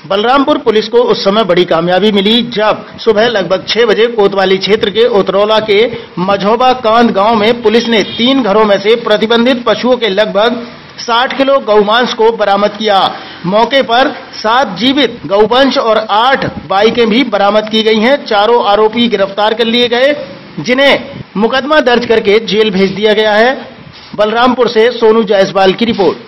Balrampur police को उस समय बड़ी कामयाबी मिली जब सुबह लगभग 6 बजे कोतवाली क्षेत्र के उतरौला के मझौबा कांद गांव में पुलिस ने 3 घरों में से प्रतिबंधित पशुओं के लगभग 60 किलो गौमांस को बरामद किया। मौके पर 7 जीवित गौवंश और 8 बाइकें भी बरामद की गई हैं। चारों आरोपी गिरफ्तार कर लिए गए, जिन्हें मुकदमा दर्ज करके जेल भेज दिया गया है। बलरामपुर से सोनू जायसवाल की रिपोर्ट।